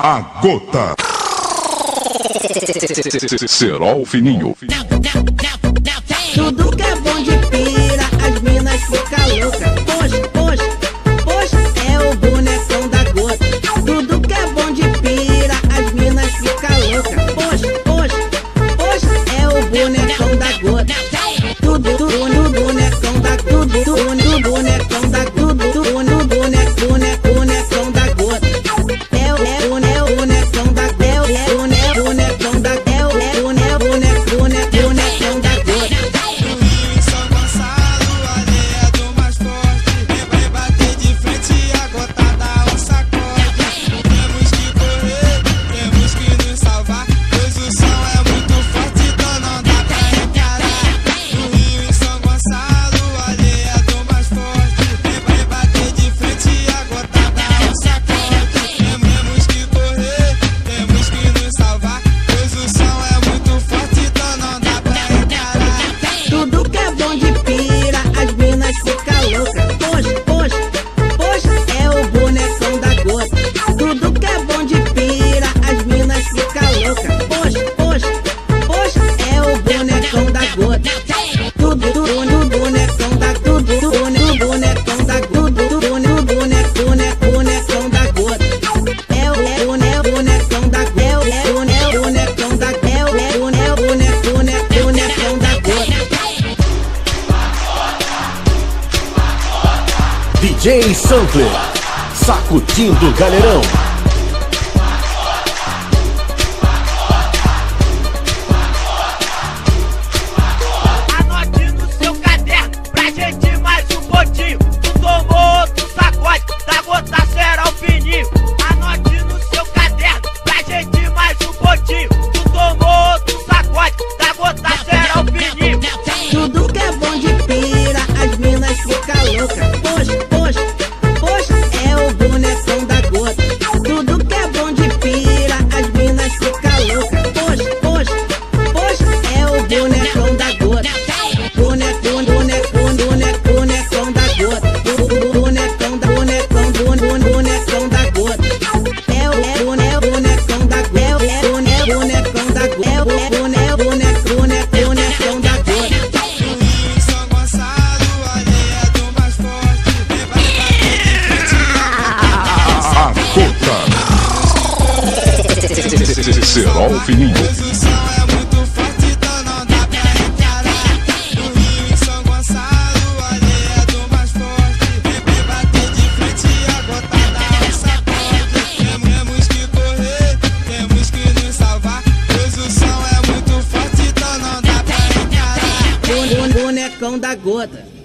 A gota. Serol fininho. Tudo que é bom de pira, as minas ficam loucas. Poxa, é o bonecão da gota. Tudo que é bom de pira, as minas ficam loucas. Poxa, é o bonecão da gota. Tudo bonecão da gota. Tudo bonecão da gota. Tudo bonecão da gota. É o bonecão da gota. É o bonecão da gota. É o bonecão da gota. São Gonçalo, areia do mais forte. Vai bater de frente e a gota dá um sacode. Temos que correr, temos que nos salvar, pois o som é muito forte, então não dá pra encarar. No Rio, em São Gonçalo, areia do mais forte. Vai bater de frente e a gota dá um sacode. Temos que correr, temos que nos salvar, pois o som é muito forte, então não dá pra encarar. Tudo que é bom de pira, as minas ficam loucas. Poxa, é o bonecão da gota. Tudo que é bom de pira, as minas ficam loucas. Poxa, é o bonecão da gota. Tudo bonecão da gota. Tudo bonecão da gota. Tudo bonecão da gota. É o bonecão da gota. É o bonecão da gota. É o bonecão da gota. DJ Sampler, sacudindo o galerão. Anote no seu caderno pra gente mais um pouquinho. Tu tomou outro sacode, da gota Serol fininho. Anote no seu caderno pra gente mais um pouquinho. Tu tomou outro sacode, da gota Serol fininho. Tudo que é bom de pira, as minas ficam loucas. Poxa, é o bonecão da gota. Tudo que é bom de pira, as minas ficam loucas. Poxa, é o bonecão da gota. Bonecão da gota. Bonecão da gota. É o bonecão da gota. É o bonecão da gota. É o bonecão da gota. Em São Gonçalo, areia do mais forte. Vai bater de frente e a A gota. Serol fininho. pois o som é muito forte, então não dá pra encarar. No Rio, em São Gonçalo, areia do mais forte. Vai bater de frente e a gota dá um sacode. Temos que correr, temos que nos salvar, pois o som é muito forte, então não dá pra encarar. Bonecão da gota.